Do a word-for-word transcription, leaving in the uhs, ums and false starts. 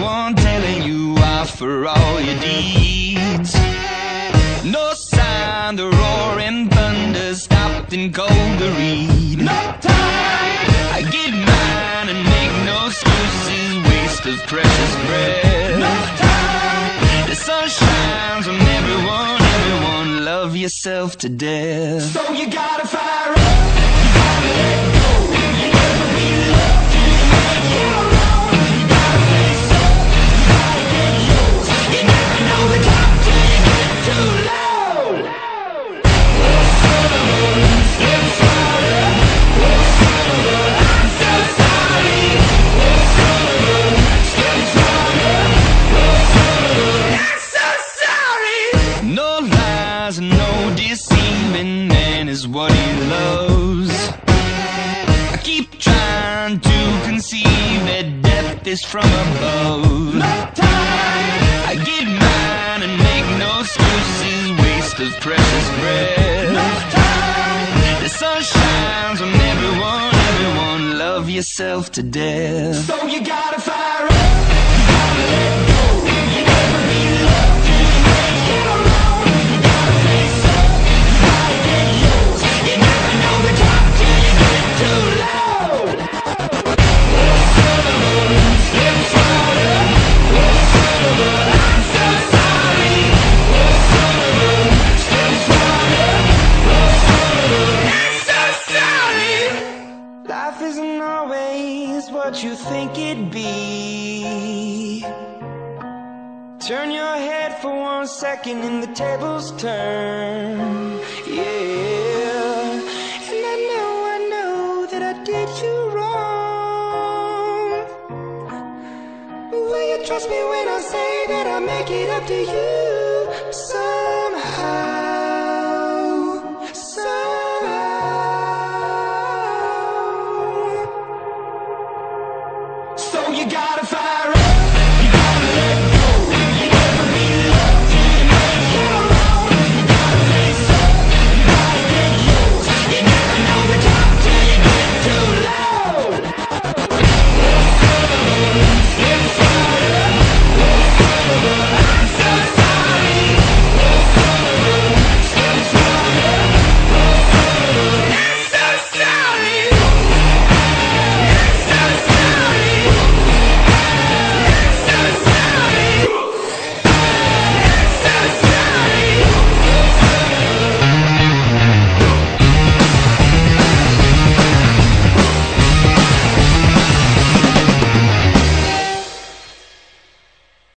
one telling you off for all your deeds. No sign the roaring thunder stopped in cold to read. No time. I get mine and make no excuses, waste of precious breath. No time. The sun shines on everyone, everyone, love yourself to death. So you gotta fire up, you gotta let go, you never be loved till you make it alone. You gotta face up, you gotta get yours, you never know the time till you get too low. Oh son of a, it's harder. Oh son of a, I'm so sorry. Oh son of a, it's harder. Oh son of a, I'm so sorry. No lies and no deceiving, man is what he loves. I keep trying to conceive that death is from above. No time. I get mine and make no excuses, waste of precious breath. No time. The sun shines on everyone, everyone, love yourself to death. So you gotta fire up, you gotta let go, you never be loved till you make it alone. You gotta face up, you gotta get yours, you never know the time till you get too low. Oh son of a, it's harder. Oh son of a, I'm so sorry. Oh son of a, it's harder. Oh son of a, I'm so sorry. Life isn't always what you think it'd be. Turn your head for one second and the tables turn. Yeah. And I know, I know that I did you wrong. Will you trust me when I say that I'll make it up to you somehow, somehow. So you gotta fight.